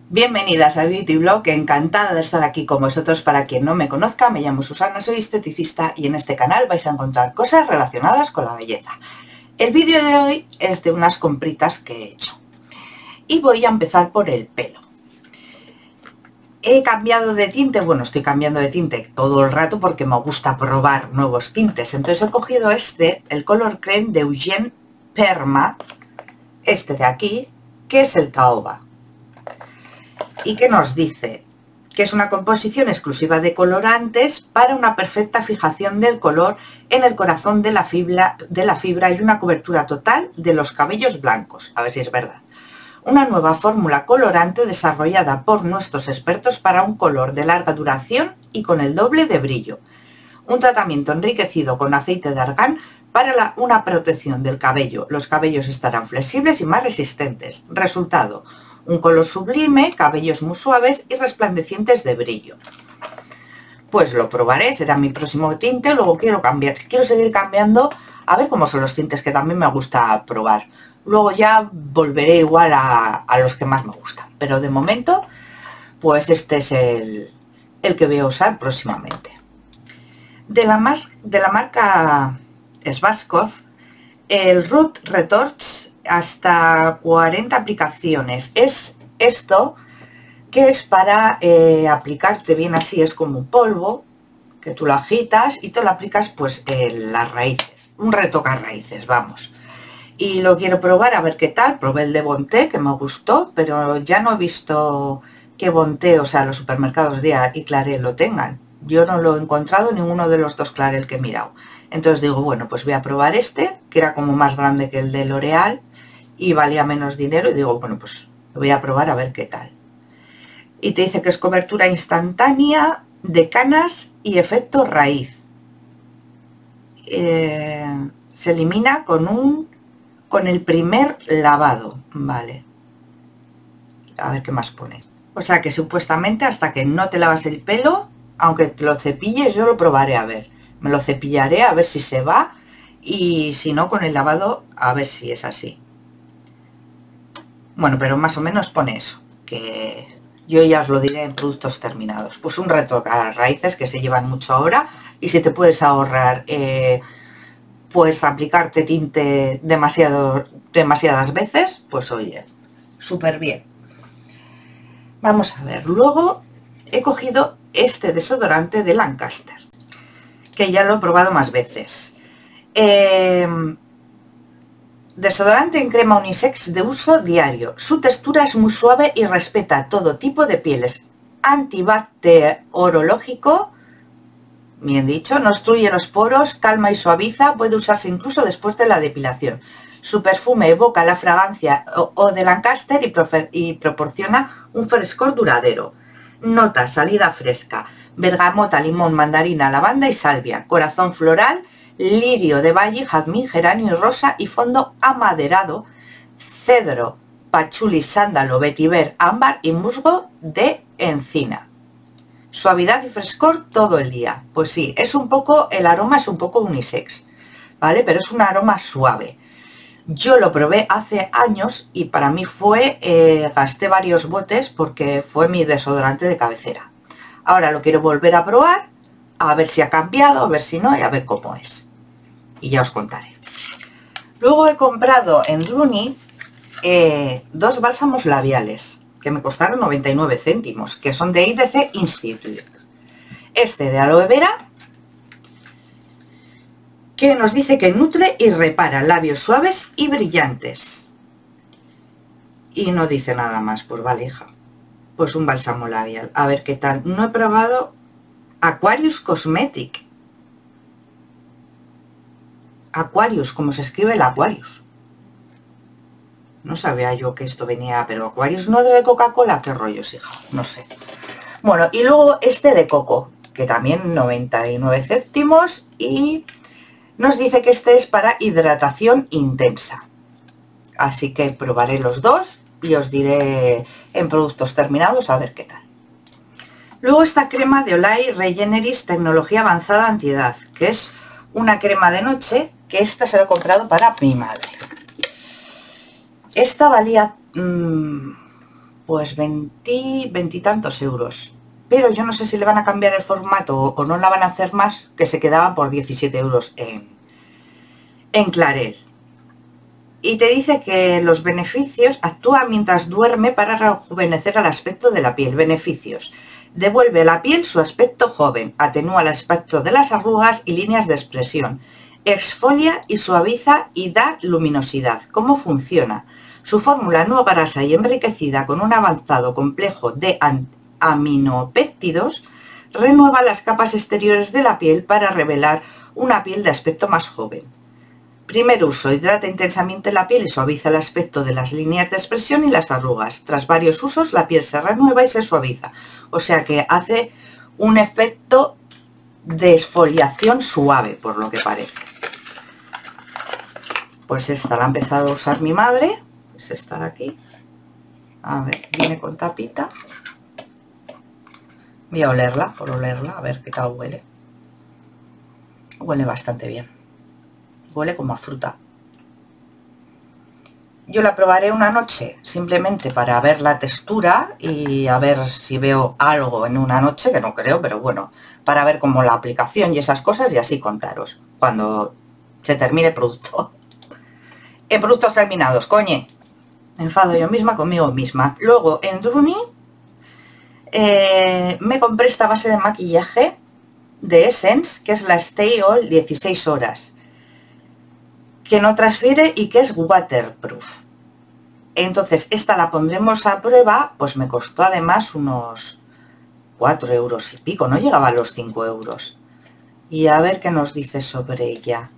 Bienvenidas a Beauty Blog, encantada de estar aquí con vosotros. Para quien no me conozca, me llamo Susana, soy esteticista y en este canal vais a encontrar cosas relacionadas con la belleza. El vídeo de hoy es de unas compritas que he hecho y voy a empezar por el pelo. He cambiado de tinte, bueno, estoy cambiando de tinte todo el rato porque me gusta probar nuevos tintes. Entonces he cogido el Color Creme de Eugène Perma, este de aquí, que es el caoba. Y que nos dice que es una composición exclusiva de colorantes para una perfecta fijación del color en el corazón de la fibra y una cobertura total de los cabellos blancos. A ver si es verdad. Una nueva fórmula colorante desarrollada por nuestros expertos para un color de larga duración y con el doble de brillo. Un tratamiento enriquecido con aceite de argán para una protección del cabello. Los cabellos estarán flexibles y más resistentes. Resultado: un color sublime, cabellos muy suaves y resplandecientes de brillo. Pues lo probaré, será mi próximo tinte. Luego quiero seguir cambiando, a ver cómo son los tintes que también me gusta probar. Luego ya volveré igual a los que más me gustan. Pero de momento, pues este es el que voy a usar próximamente. De la marca Schwarzkopf, el Root Retouch hasta 40 aplicaciones. Es esto que es para aplicarte bien así, es como un polvo que tú lo agitas y te lo aplicas pues en las raíces, un retoca raíces, vamos. Y lo quiero probar a ver qué tal. Probé el de Bonté que me gustó, pero ya no he visto que Bonté, o sea los supermercados Dia y Clarel lo tengan. Yo no lo he encontrado en ninguno de los dos Clarel que he mirado. Entonces digo, bueno, pues voy a probar este, que era como más grande que el de L'Oreal y valía menos dinero, y digo, bueno, pues lo voy a probar a ver qué tal. Y te dice que es cobertura instantánea de canas y efecto raíz. Se elimina con el primer lavado, vale. A ver qué más pone. O sea que supuestamente hasta que no te lavas el pelo, aunque te lo cepilles, yo lo probaré a ver. Me lo cepillaré a ver si se va, y si no, con el lavado a ver si es así. Bueno, pero más o menos pone eso, que yo ya os lo diré en productos terminados. Pues un retoque a las raíces que se llevan mucho ahora, y si te puedes ahorrar pues aplicarte tinte demasiadas veces, pues oye, súper bien. Vamos a ver, luego he cogido este desodorante de Lancaster, que ya lo he probado más veces. Desodorante en crema unisex de uso diario. Su textura es muy suave y respeta todo tipo de pieles. Antibacteriológico, bien dicho, no obstruye los poros, calma y suaviza. Puede usarse incluso después de la depilación. Su perfume evoca la fragancia de Lancaster y proporciona un frescor duradero. Nota: salida fresca, bergamota, limón, mandarina, lavanda y salvia, corazón floral, lirio de valle, jazmín, geranio y rosa, y fondo amaderado, cedro, pachuli, sándalo, vetiver, ámbar y musgo de encina. Suavidad y frescor todo el día. Pues sí, es un poco, el aroma es un poco unisex, ¿vale? Pero es un aroma suave. Yo lo probé hace años y para mí gasté varios botes porque fue mi desodorante de cabecera. Ahora lo quiero volver a probar, a ver si ha cambiado, a ver si no, y a ver cómo es. Y ya os contaré. Luego he comprado en Druni dos bálsamos labiales que me costaron 99 céntimos, que son de IDC Institute. Este de aloe vera, que nos dice que nutre y repara labios suaves y brillantes. Y no dice nada más, pues vale, hija. Pues un bálsamo labial, a ver qué tal. No he probado Aquarius Cosmetic. Aquarius, como se escribe el Aquarius. No sabía yo que esto venía, pero Aquarius no de Coca-Cola, qué rollos, hija, no sé. Bueno, y luego este de coco, que también 99 céntimos, y nos dice que este es para hidratación intensa. Así que probaré los dos y os diré en productos terminados a ver qué tal. Luego esta crema de Olay Regeneris Tecnología Avanzada Antiedad, que es una crema de noche, que esta se la he comprado para mi madre. Esta valía pues 20 y tantos euros. Pero yo no sé si le van a cambiar el formato o no la van a hacer más, que se quedaba por 17 euros en Clarel. Y te dice que los beneficios: actúa mientras duerme para rejuvenecer el aspecto de la piel. Beneficios: devuelve a la piel su aspecto joven, atenúa el aspecto de las arrugas y líneas de expresión, exfolia y suaviza y da luminosidad. ¿Cómo funciona? Su fórmula no grasa y enriquecida con un avanzado complejo de aminopéptidos renueva las capas exteriores de la piel para revelar una piel de aspecto más joven. Primer uso: hidrata intensamente la piel y suaviza el aspecto de las líneas de expresión y las arrugas. Tras varios usos, la piel se renueva y se suaviza. O sea que hace un efecto de exfoliación suave, por lo que parece. Pues esta la ha empezado a usar mi madre. Es esta de aquí. A ver, viene con tapita. Voy a olerla, por olerla, a ver qué tal huele. Huele bastante bien. Huele como a fruta. Yo la probaré una noche simplemente para ver la textura y a ver si veo algo en una noche, que no creo, pero bueno, para ver cómo la aplicación y esas cosas, y así contaros cuando se termine el producto. En productos terminados, coñe. Me enfado yo misma conmigo misma. Luego en Druni me compré esta base de maquillaje de Essence, que es la Stay All 16 horas. Que no transfiere y que es waterproof. Entonces esta la pondremos a prueba. Pues me costó además unos 4 euros y pico, no llegaba a los 5 euros. Y a ver qué nos dice sobre ella.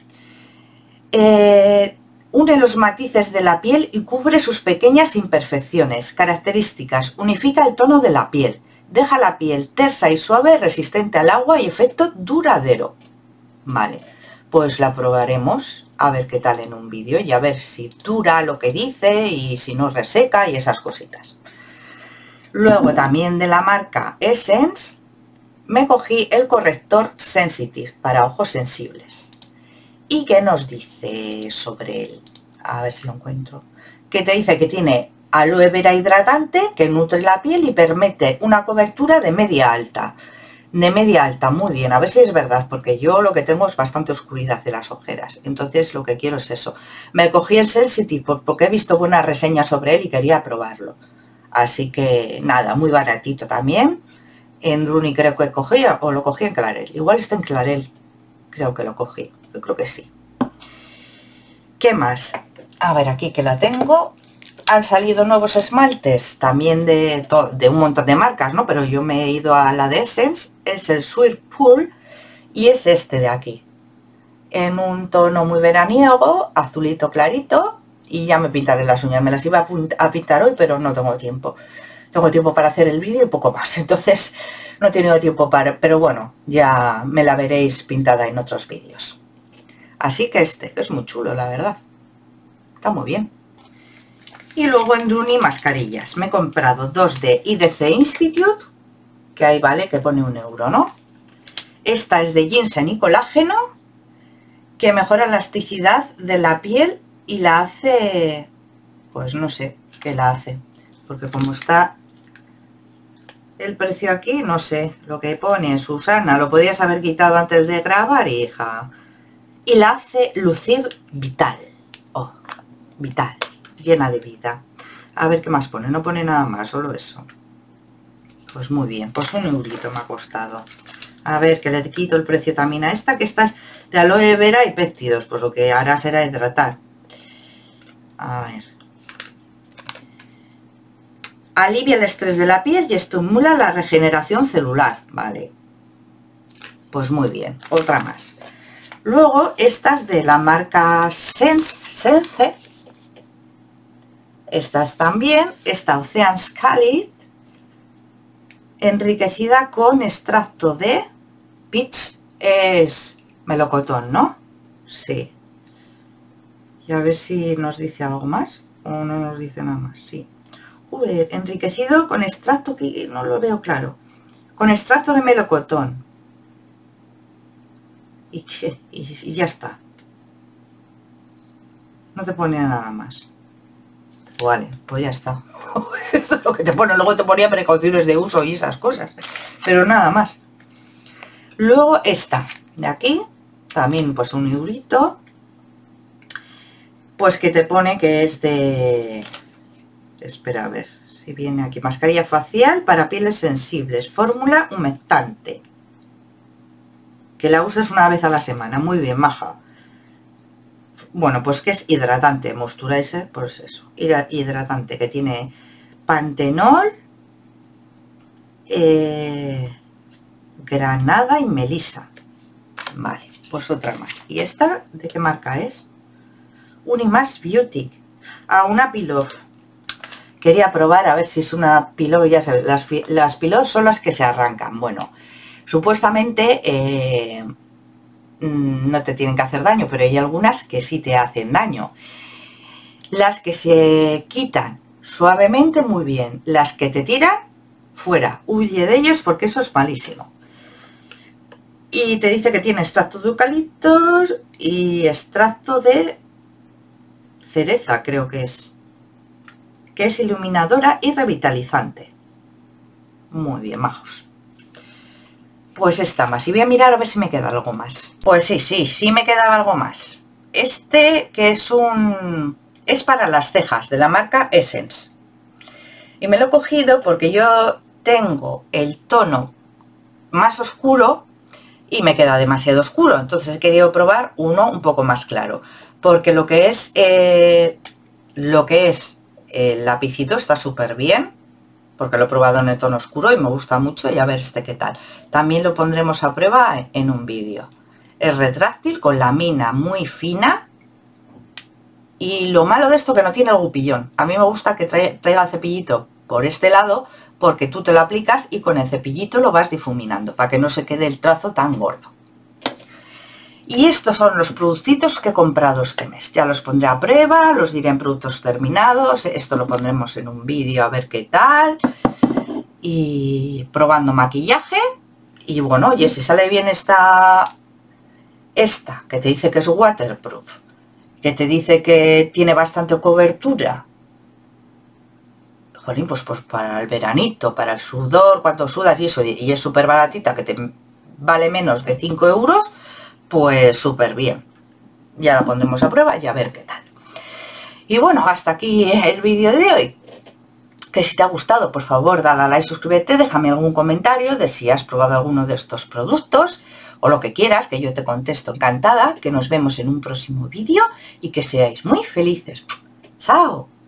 Une los matices de la piel y cubre sus pequeñas imperfecciones. Características: unifica el tono de la piel, deja la piel tersa y suave, resistente al agua y efecto duradero. Vale, pues la probaremos a ver qué tal en un vídeo y a ver si dura lo que dice y si no reseca y esas cositas. Luego también de la marca Essence me cogí el corrector Sensitive para ojos sensibles. ¿Y qué nos dice sobre él? A ver si lo encuentro. Que te dice que tiene aloe vera hidratante, que nutre la piel y permite una cobertura de media alta. De media alta, muy bien, a ver si es verdad, porque yo lo que tengo es bastante oscuridad de las ojeras, entonces lo que quiero es eso. Me cogí el Sensitive porque he visto buenas reseñas sobre él y quería probarlo. Así que nada, muy baratito también. En Druni creo que cogía, o lo cogí en Clarel. Igual está en Clarel, creo que lo cogí, yo creo que sí. ¿Qué más? A ver, aquí que la tengo. Han salido nuevos esmaltes, también de un montón de marcas, ¿no? Pero yo me he ido a la de Essence, es el Sweet Pool, y es este de aquí. En un tono muy veraniego, azulito clarito, y ya me pintaré las uñas. Me las iba a pintar hoy, pero no tengo tiempo. Tengo tiempo para hacer el vídeo y poco más, entonces no he tenido tiempo para... Pero bueno, ya me la veréis pintada en otros vídeos. Así que este, que es muy chulo, la verdad. Está muy bien. Y luego en Druni mascarillas. Me he comprado dos de IDC Institute, que ahí vale, que pone 1 euro, ¿no? Esta es de ginseng y colágeno, que mejora la elasticidad de la piel y la hace... Pues no sé qué la hace, porque como está el precio aquí, no sé lo que pone. Susana, lo podías haber quitado antes de grabar, hija. Y la hace lucir vital. Oh, vital, llena de vida. A ver qué más pone. No pone nada más, solo eso. Pues muy bien, pues 1 eurito me ha costado. A ver, que le quito el precio también a esta, que esta es de aloe vera y péptidos. Pues lo que hará será hidratar. A ver. Alivia el estrés de la piel y estimula la regeneración celular. Vale. Pues muy bien, otra más. Luego, estas de la marca Sense. Estas también. Esta Ocean Scarlet, enriquecida con extracto de peach, es melocotón, ¿no? Sí. Y a ver si nos dice algo más. O no nos dice nada más, sí. Enriquecido con extracto, que no lo veo claro. Con extracto de melocotón. Y ya está. No te pone nada más. Vale, pues ya está. Eso es lo que te pone. Luego te ponía precauciones de uso y esas cosas, pero nada más. Luego esta de aquí, también pues un eurito, pues que te pone que es de... Espera a ver si viene aquí. Mascarilla facial para pieles sensibles, fórmula humectante, que la usas una vez a la semana. Muy bien, maja. Bueno, pues que es hidratante, moisturizer, pues eso, hidratante, que tiene pantenol, granada y melisa. Vale, pues otra más. ¿Y esta de qué marca es? Unimax Beauty. Ah, una Peel-Off. Quería probar a ver si es una Peel-Off. Ya sabes, las Peel-Off son las que se arrancan. Bueno, supuestamente no te tienen que hacer daño, pero hay algunas que sí te hacen daño. Las que se quitan suavemente, muy bien. Las que te tiran, fuera. Huye de ellos porque eso es malísimo. Y te dice que tiene extracto de eucaliptos y extracto de cereza, creo que es iluminadora y revitalizante. Muy bien, majos. Pues esta más. Y voy a mirar a ver si me queda algo más. Pues sí me queda algo más. Este que es para las cejas, de la marca Essence. Y me lo he cogido porque yo tengo el tono más oscuro y me queda demasiado oscuro. Entonces he querido probar uno un poco más claro. Porque lo que es el lapicito está súper bien, porque lo he probado en el tono oscuro y me gusta mucho, y a ver este qué tal. También lo pondremos a prueba en un vídeo. Es retráctil, con lámina muy fina, y lo malo de esto que no tiene el gupillón. A mí me gusta que traiga el cepillito por este lado, porque tú te lo aplicas y con el cepillito lo vas difuminando, para que no se quede el trazo tan gordo. Y estos son los productitos que he comprado este mes. Ya los pondré a prueba, los diré en productos terminados. Esto lo pondremos en un vídeo a ver qué tal. Y probando maquillaje. Y bueno, oye, si sale bien esta que te dice que es waterproof, que te dice que tiene bastante cobertura. Jolín, pues para el veranito, para el sudor, cuando sudas y eso, y es súper baratita, que te vale menos de 5 euros. Pues súper bien. Ya la pondremos a prueba y a ver qué tal. Y bueno, hasta aquí el vídeo de hoy. Que si te ha gustado, por favor, dale a like, suscríbete, déjame algún comentario de si has probado alguno de estos productos o lo que quieras, que yo te contesto encantada. Que nos vemos en un próximo vídeo y que seáis muy felices. ¡Chao!